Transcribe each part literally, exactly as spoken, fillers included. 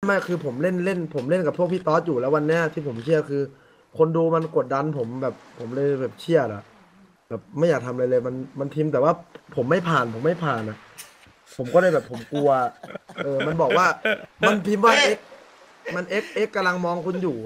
ไม่คือผมเล่นเล่นผมเล่นกับพวกพี่ต๊อดอยู่แล้ววันเนี้ยที่ผมเชื่อคือ คนดูมันกดดันผมแบบผมเลยแบบเชื่ออะแบบไม่อยากทำอะไรเลยมันมันพิมพ์แต่ว่าผมไม่ผ่านผมไม่ผ่านอะผมก็เลยแบบผมกลัวเออมันบอกว่ามันพิมพ์ว่าเอ็กมันเอ็กเอ็กกำลังมองคุณอยู่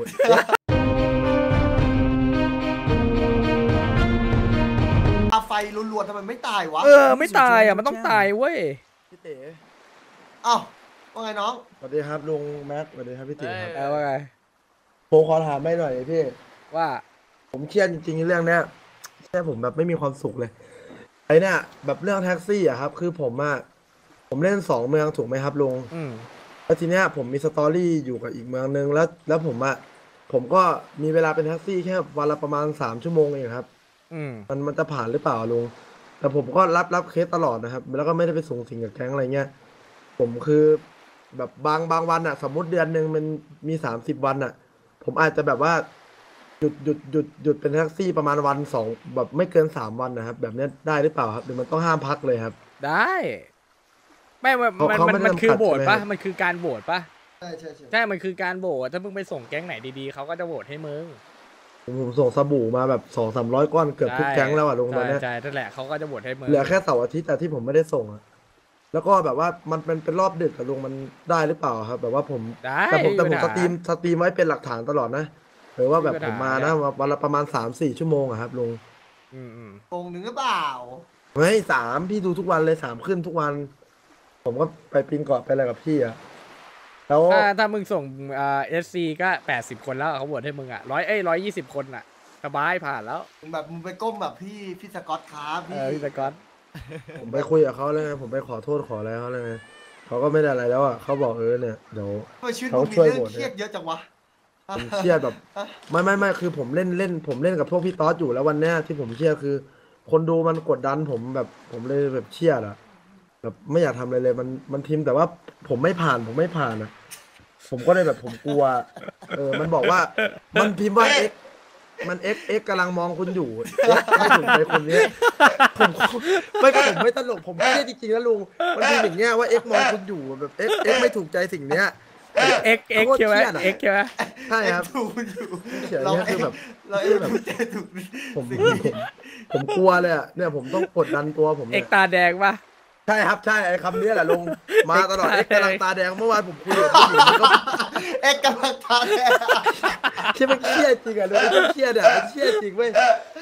อาไฟล้วนๆทำไมไม่ตายวะเออไม่ตายอ่ะมันต้องตายเว้ยพี่เต๋อ้าวว่าไงน้องสวัสดีครับลุงแม็กสวัสดีครับพี่เต๋ครับเออว่าไงผมขอถามไม่หน่อยพี่ว่าผมเครียดจริงๆเรื่องเนี้ยแค่ผมแบบไม่มีความสุขเลยไอ้เนี่ยแบบเรื่องแท็กซี่อะครับคือผมอะผมเล่นสองเมืองถูกไหมครับลุงอืมแล้วทีเนี้ยผมมีสตอรี่อยู่กับอีกเมืองนึงแล้วแล้วผมอะผมก็มีเวลาเป็นแท็กซี่แค่วันละประมาณสามชั่วโมงเองครับอืมมันมันจะผ่านหรือเปล่าลุงแต่ผมก็รับรับเคสตลอดนะครับแล้วก็ไม่ได้ไปส่งสิ่งกับแก๊งอะไรเงี้ยผมคือแบบบางบางวันอะสมมุติเดือนหนึ่งมันมีสามสิบวันอะผมอาจจะแบบว่าหยุดหยุดหยุดหยุดเป็นแท็กซี่ประมาณวันสองแบบไม่เกินสามวันนะครับแบบนี้ได้หรือเปล่าครับหรือมันต้องห้ามพักเลยครับได้ไม่มันมันมันมันคือโหวตปะมันคือการโหวตปะใช่ใช่ใช่ใช่มันคือการโหวตถ้ามึงไปส่งแก๊งไหนดีๆเขาก็จะโหวตให้มึงผมส่งสบู่มาแบบสองสามร้อยก้อนเกือบทุกแก๊งแล้วอะลุงตอนนี้ใช่นั่นแหละเขาก็จะโหวตให้มึงเหลือแค่เสาร์อาทิตย์แต่ที่ผมไม่ได้ส่งอะแล้วก็แบบว่ามันเป็นเป็นรอบดึกกับลุงมันได้หรือเปล่าครับแบบว่าผมแต่ผมแต่ผมสตรีมสตรีมไว้เป็นหลักฐานตลอดนะหรือว่าแบบผมมานะวันละประมาณสามสี่ชั่วโมงอะครับลุงอืมอืมโกงหนึ่งหรือเปล่าไม่สามพี่ดูทุกวันเลยสามขึ้นทุกวันผมก็ไปปีนเกาะไปอะไรกับพี่อะแล้วถ้าถ้ามึงส่งอ่าเอสซีก็แปดสิบคนแล้วเขาโหวตให้มึงอ่ะร้อยเอ้ยร้อยยี่สิบคนอ่ะสบายผ่านแล้วแบบมึงไปก้มแบบพี่พี่สกอตครับเอพี่อพี่สกอตผมไปคุยกับเขาแล้วไงผมไปขอโทษขออะไรเขาแล้วไงเขาก็ไม่ได้อะไรแล้วอ่ะเขาบอกเออเนี่ยเดี๋ยวเขาช่วยเรื่องเครียดเยอะจังวะผมเครียดแบบไม่ไม่ไม่คือผมเล่นเล่นผมเล่นกับพวกพี่ต๊อดอยู่แล้ววันเนี้ยที่ผมเครียดคือ คนดูมันกดดันผมแบบผมเลยแบบเครียดอะแบบไม่อยากทำอะไรเลยมันมันพิมพ์แต่ว่าผมไม่ผ่านผมไม่ผ่านอะผมก็เลยแบบผมกลัวเออมันบอกว่ามันพิมพ์ว่าเอ็กมันเอ็กเอ็กกำลังมองคุณอยู่ไม่ถูกใจคนนี้ผมไม่ผมไม่ตลกผมเครียดจริงๆนะลุงมันพิมพ์อย่างเงี้ยว่าเอ็กมองคุณอยู่แบบเอ็กเอ็กไม่ถูกใจสิ่งเนี้ยเอ็กเอ็กเอ็กใช่ไหมเอ็กใช่ไหมใช่ครับถูกอยู่เขียนเนี่ยคือแบบเราเอ็กถูกใจถูกผมผมกลัวเลยอ่ะเนี่ยผมต้องกดดันตัวผมเอ็กตาแดงปะใช่ครับใช่ไอ้คำนี้แหละลุงมาตลอดเอ็กกำลังตาแดงเมื่อวานผมคุยกับผู้หญิงมันก็เอ็กกำลังตาแดงที่มันเครียดจริงอ่ะลุงเครียดอ่ะมันเครียดจริงเว้ย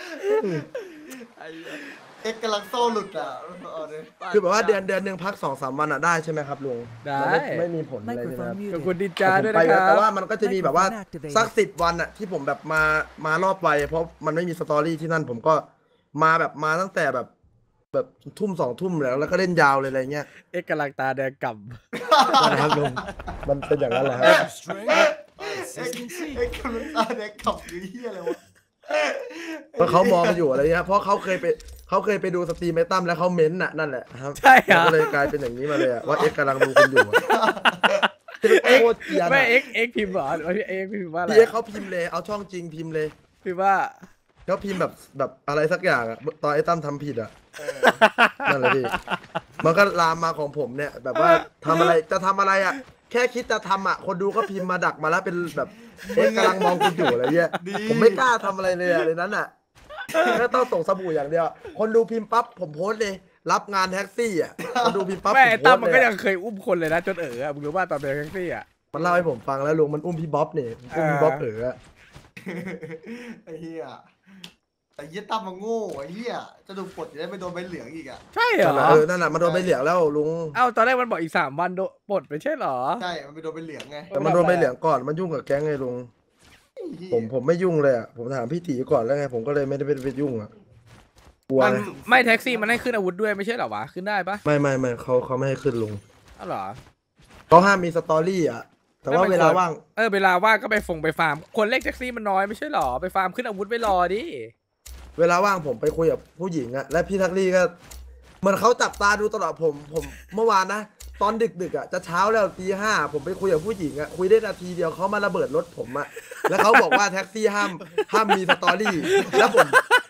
เอ็กกำลังโซ่หลุดอ่ะคือแบบว่าเดือนเดือนหนึ่งพักสองสามวันอ่ะได้ใช่ไหมครับลุงได้ไม่มีผลอะไรใช่ไหมครับขอบคุณดิจาด้วยนะครับแต่ว่ามันก็จะมีแบบว่าสักสิบวันอ่ะที่ผมแบบมามารอบไวเพราะมันไม่มีสตอรี่ที่นั่นผมก็มาแบบมาตั้งแต่แบบแบบทุ่มสองทุ่มแล้วแล้วก็เล่นยาวเลยอะไรเงี้ยเอ็กกำลังตาแดงกำนะครับลุงมันเป็นอย่างนั้นแหละครับเอ็กกำลังตาแดงกำคือเฮียอะไรวะเพราะเขามองอยู่อะไรเงี้ยเพราะเขาเคยไปเขาเคยไปดูสตรีมไอตั้มแล้วเขาเม้นน่ะนั่นแหละครับใช่ครับก็เลยกลายเป็นอย่างนี้มาเลยว่าเอ็กกำลังดูคุณอยู่เอ็กไม่เอ็กเอ็กพิมพ์เหรอหรือว่าเอ็กพิมพ์ว่าอะไรพี่เอ็กเขาพิมพ์เลยเอาช่องจริงพิมพ์เลยพิมพ์ว่าเขาพิมพ์แบบแบบอะไรสักอย่างอะตอนไอ้ตั้มทำผิดอะนั่นแหละพี่มันก็ลามมาของผมเนี่ยแบบว่าทำอะไรจะทำอะไรอะแค่คิดจะทำอะคนดูก็พิมพ์มาดักมาแล้วเป็นแบบเอ๊ะกำลังมองคุณอยู่อะไรเงี้ยผมไม่กล้าทำอะไรเลยอะในนั้นอะแค่ต้องส่งสบู่อย่างเดียวคนดูพิมพ์ปั๊บผมโพสเลยรับงานแท็กซี่อะคนดูพิมพ์ปั๊บแม่ไอ้ตั้มมันก็ยังเคยอุ้มคนเลยนะจนเอ๋อมึงรู้ว่าตอนเป็นแท็กซี่อะมันเล่าให้ผมฟังแล้วลุงมันอุ้มพี่บ๊อบเนี่ยอุ้มพี่บ๊อบเอ๋อไอ้เหี้ยแต่เหี้ยตั้มมันโง่ไอ้เหี้ยจะดูปลดจะได้ไม่โดนใบเหลืองอีกอ่ะใช่เหรอเออนั่นแหละมันโดนใบเหลืองแล้วลุงเอ้าตอนแรกมันบอกอีกสามวันโดนปลดไม่ใช่เหรอใช่มันไปโดนใบเหลืองไงแต่มันโดนใบเหลืองก่อนมันยุ่งกับแก๊งไงลุงผมผมไม่ยุ่งเลยอ่ะผมถามพี่ตีก่อนแล้วไงผมก็เลยไม่ได้ไปยุ่งอ่ะกลัวไม่แท็กซี่มันให้ขึ้นอาวุธด้วยไม่ใช่เหรอวะขึ้นได้ปะไม่ไม่ไม่เขาเขาไม่ให้ขึ้นลุงอ้าวเหรอเขาห้ามมีสตอรี่อ่ะแต่ว่าเวลาว่างเออเวลาว่างก็ไปฟงไปฟาร์มคนเล็กแท็กซี่มันน้อยไม่ใช่หรอไปฟาร์มขึ้นอาวุธไปรอดิเวลาว่างผมไปคุยกับผู้หญิงอ่ะและพี่ทักลี่ก็เหมือนเขาจับตาดูตลอดผมผมเมื่อวานนะตอนดึกดึกอ่ะจะเช้าแล้วตีห้าผมไปคุยกับผู้หญิงอ่ะคุยได้นาทีเดียวเขามาระเบิดรถผมอ่ะแล้วเขาบอกว่าแท็กซี่ห้ามห้ามมีสตอรี่แล้วผม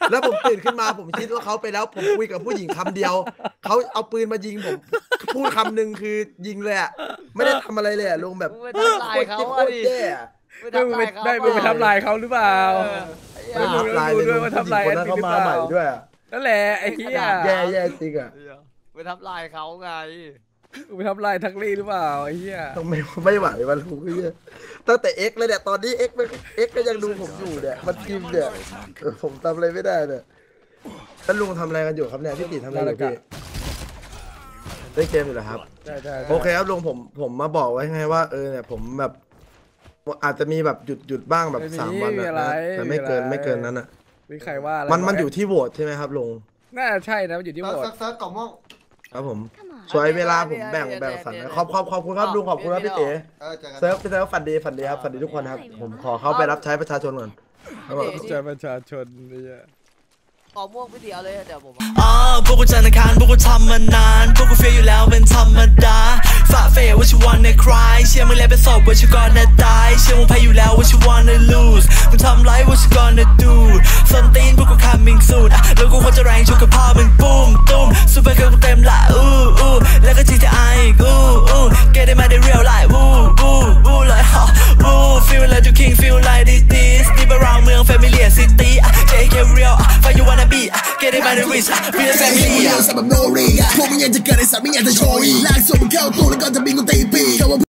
แล้วผมตื่นขึ้นมาผมคิดว่าเขาไปแล้วผมคุยกับผู้หญิงคำเดียวเขาเอาปืนมายิงผมพูดคำหนึ่งคือยิงเลยอ่ะไม่ได้ทำอะไรเลยอ่ะลุงแบบมึงไปทำลายเขาโคอะตรดิแย่อะไม่มึงไปได้มึงไปทำลายเขาหรือเปล่าไม่ทำลายเลยด้วยลุงว่าผู้หญิงทำลายคนนั้นเขามาใหม่ด้วยอะนั่นแหละไอ้เหี้ยแย่แย่จริงอ่ะไปทำลายเขาไงมึงไปทำลายทักลี่หรือเปล่าไอ้เหี้ยต้องไม่ไม่ไหววันลุงก็เยอะตั้งแต่เอ็กเลยเนี่ยตอนนี้เอ็กไม่เอ็กก็ยังดูผมอยู่เนี่ยมันทีมเนี่ยเออผมทำอะไรไม่ได้เนี่ยแล้วลุงทำอะไรกันอยู่ครับเนี่ยพี่ติทำอะไรอยู่พี่เล่นเกมอยู่เหรอครับใช่ใช่โอเคครับลุงผมผมมาบอกไว้ไงว่าเออเนี่ยผมแบบอาจจะมีแบบหยุดหยุดบ้างแบบสามวันนะแต่ไม่เกินไม่เกินนั้นอ่ะมีใครว่าอะไรมันมันอยู่ที่โหวตใช่ไหมครับลุงน่าจะใช่นะมันอยู่ที่โหวตเซิร์ฟเซิร์ฟกล่องม่วงครับผมช่วยเวลาผมแบ่งแบ่งสรรขอบขอบขอบคุณครับลุงขอบคุณครับพี่เต๋เออเจอกันเซิร์ฟพี่เซิร์ฟฝันดีฝันดีครับฝันดีทุกคนครับผมขอเข้าไปรับใช้ประชาชนก่อนครับผมใจประชาชนเนี่ยกล่องม่วงพี่เดียวเลยเดี๋ยวผมอ๋อพวกกูจันทร์อังคารพวกกูทำมานานพวกกูเฟียอยู่แล้วเป็นธรรมดาฝ่าเฟยว่าชิวันในคลายเชื่อมึงแล้วเป็นศพว่าชิวก่อนนะตายเชื่อมึงแพ้อยู่แล้วว่าชิวันใน lose มึงทำไรว่าชิก่อนนะ do ส้นตีนพวกกู coming soon อ่ะแล้วกูควรจะแรงชุกกับพ่อมึงปุ้มตุ้มซูเปอร์เกิร์ลกูเต็มละอู้อู้แล้วก็ จี ที ไอ อีกอู้อู้ get it มาได้ real life วู้วู้วู้เลยฮะวู้ feel like you king feel like this this deep around เมือง familiar city อ่ะ เจ เค real อ่ะ find you wanna be อ่ะ get it มาได้ rich อ่ะ real family อ่ะสับแบบโนรีพวกมึงยังจะเกิดในสัตว์ไม่อยากจะโชยลากส่งมึงเข้าตู้แล้วก็จะบินกูตีปี